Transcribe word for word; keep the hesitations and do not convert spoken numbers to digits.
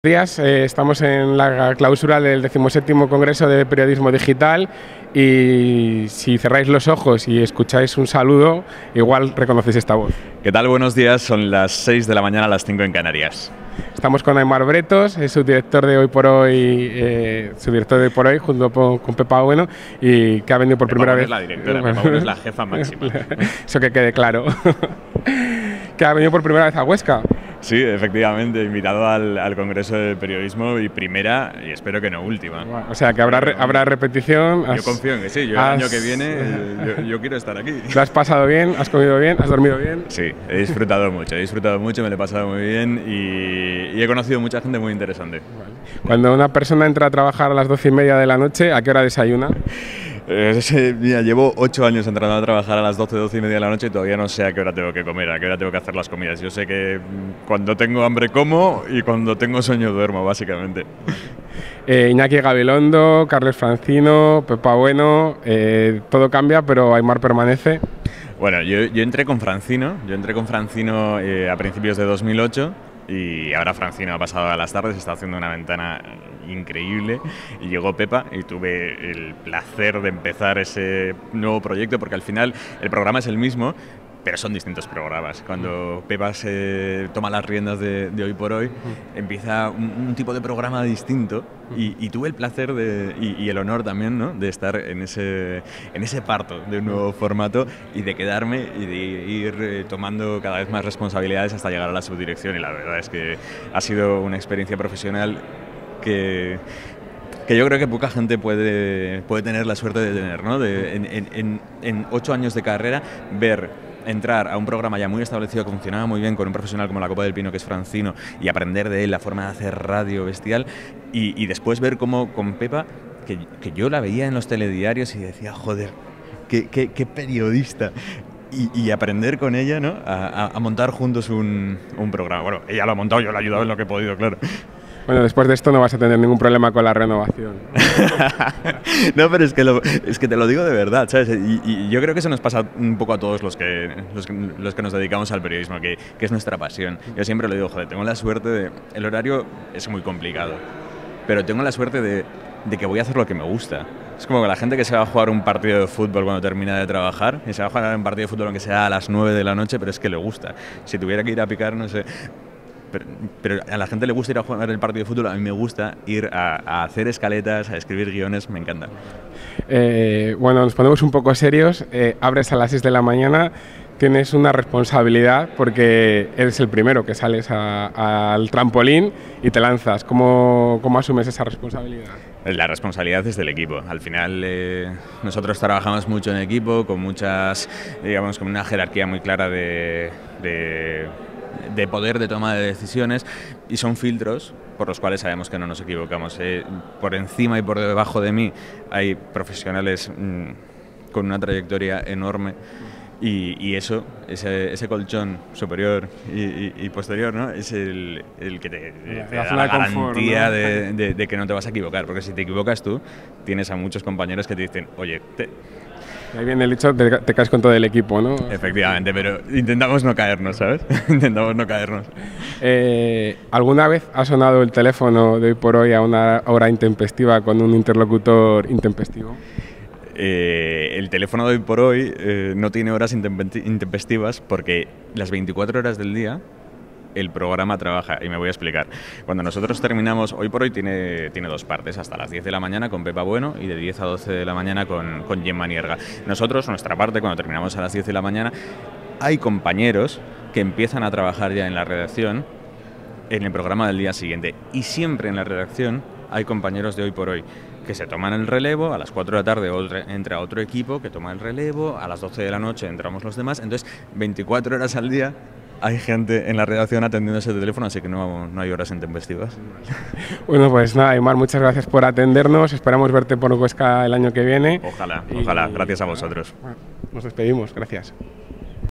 Días, eh, estamos en la clausura del decimoséptimo Congreso de Periodismo Digital y si cerráis los ojos y escucháis un saludo, igual reconocéis esta voz. ¿Qué tal? Buenos días, son las seis de la mañana, las cinco en Canarias. Estamos con Aimar Bretos, es subdirector de Hoy por Hoy, eh, subdirector de Hoy por Hoy, junto con, con Pepa Bueno, y que ha venido por Pepa primera Bueno vez. Es la directora, Pepa Bueno es la jefa máxima. Eso que quede claro. Que ha venido por primera vez a Huesca. Sí, efectivamente, invitado al, al Congreso de Periodismo y primera, y espero que no última. Bueno, o sea, que habrá, re, habrá repetición. Yo has, confío en que sí, yo has, el año que viene eh, yo, yo quiero estar aquí. ¿Lo has pasado bien? ¿Has comido bien? ¿Has dormido bien? Sí, he disfrutado mucho, he disfrutado mucho, me lo he pasado muy bien y, y he conocido mucha gente muy interesante. Vale. Cuando una persona entra a trabajar a las doce y media de la noche, ¿a qué hora desayuna? Eh, mira, llevo ocho años entrando a trabajar a las doce, doce y media de la noche y todavía no sé a qué hora tengo que comer, a qué hora tengo que hacer las comidas. Yo sé que cuando tengo hambre como y cuando tengo sueño duermo, básicamente. Eh, Iñaki Gabilondo, Carles Francino, Pepa Bueno, eh, todo cambia, pero Aimar permanece. Bueno, yo, yo entré con Francino, yo entré con Francino eh, a principios de dos mil ocho. Y ahora Francino ha pasado a las tardes, está haciendo una ventana increíble y llegó Pepa y tuve el placer de empezar ese nuevo proyecto porque al final el programa es el mismo, pero son distintos programas. Cuando Pepa se toma las riendas de, de Hoy por Hoy, empieza un, un tipo de programa distinto y, y tuve el placer de, y, y el honor también, ¿no?, de estar en ese, en ese parto de un nuevo formato y de quedarme y de ir eh, tomando cada vez más responsabilidades hasta llegar a la subdirección. Y la verdad es que ha sido una experiencia profesional que... que yo creo que poca gente puede, puede tener la suerte de tener, ¿no? De, en, en, en ocho años de carrera, ver entrar a un programa ya muy establecido que funcionaba muy bien con un profesional como la Copa del Pino, que es Francino, y aprender de él la forma de hacer radio bestial, y, y después ver cómo con Pepa, que, que yo la veía en los telediarios y decía, joder, qué, qué, qué periodista. Y, y aprender con ella, ¿no?, a, a montar juntos un, un programa. Bueno, ella lo ha montado, yo la he ayudado en lo que he podido, claro. Bueno, después de esto no vas a tener ningún problema con la renovación. No, pero es que, lo, es que te lo digo de verdad, ¿sabes? Y, y yo creo que eso nos pasa un poco a todos los que, los que, los que nos dedicamos al periodismo, que, que es nuestra pasión. Yo siempre lo digo, joder, tengo la suerte de... El horario es muy complicado, pero tengo la suerte de, de que voy a hacer lo que me gusta. Es como que la gente que se va a jugar un partido de fútbol cuando termina de trabajar, y se va a jugar un partido de fútbol aunque sea a las nueve de la noche, pero es que le gusta. Si tuviera que ir a picar, no sé... Pero, pero a la gente le gusta ir a jugar el partido de fútbol, a mí me gusta ir a, a hacer escaletas, a escribir guiones, me encanta. Eh, bueno, nos ponemos un poco serios, eh, abres a las seis de la mañana, tienes una responsabilidad porque eres el primero que sales a, al trampolín y te lanzas. ¿Cómo, cómo asumes esa responsabilidad? La responsabilidad es del equipo. Al final eh, nosotros trabajamos mucho en equipo, con muchas, digamos, con una jerarquía muy clara de... de de poder de toma de decisiones, y son filtros por los cuales sabemos que no nos equivocamos. Eh, por encima y por debajo de mí hay profesionales mmm, con una trayectoria enorme y, y eso, ese, ese colchón superior y, y, y posterior, ¿no?, es el, el que te, te, te da la garantía confort, ¿no?, de, de, de que no te vas a equivocar, porque si te equivocas tú, tienes a muchos compañeros que te dicen, oye, te, ahí viene el hecho, te, te caes con todo el equipo, ¿no? Efectivamente, pero intentamos no caernos, ¿sabes? Intentamos no caernos. Eh, ¿Alguna vez ha sonado el teléfono de Hoy por Hoy a una hora intempestiva con un interlocutor intempestivo? Eh, el teléfono de Hoy por Hoy eh, no tiene horas intempestivas porque las veinticuatro horas del día el programa trabaja, y me voy a explicar. Cuando nosotros terminamos, Hoy por Hoy tiene, tiene dos partes, hasta las diez de la mañana con Pepa Bueno y de diez a doce de la mañana con, con Gemma Nierga. Nosotros, nuestra parte, cuando terminamos a las diez de la mañana, hay compañeros que empiezan a trabajar ya en la redacción en el programa del día siguiente, y siempre en la redacción hay compañeros de Hoy por Hoy que se toman el relevo, a las cuatro de la tarde otra, entra otro equipo que toma el relevo, a las doce de la noche entramos los demás, entonces veinticuatro horas al día hay gente en la redacción atendiendo ese teléfono, así que no, no hay horas intempestivas. Bueno, pues nada, Aimar, muchas gracias por atendernos, esperamos verte por Huesca el año que viene. Ojalá, y, ojalá, gracias a vosotros. Bueno, nos despedimos, gracias.